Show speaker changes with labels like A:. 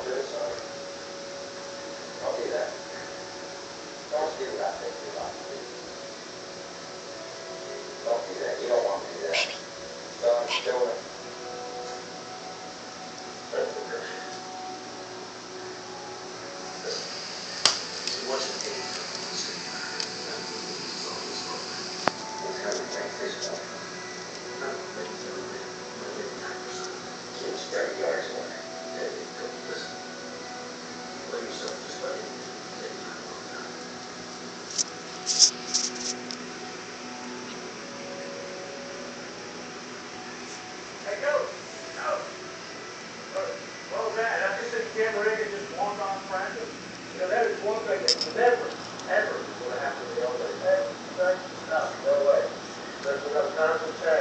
A: criticize. Don't do that. Don't do what I think you're about to do. Don't do that. You don't want to do that. Son, children. That's the truth.
B: What's the case?
A: It's how we make this stuff. Kids, 30 yards away.
B: Listen. Let yourself just let it take time.
C: Hey, go! No! Well, Dad, I just think Jim Reagan just walked on practice. You know, that is one thing that never, ever is going to happen to the old lady. Ever. No way. There's enough time to change.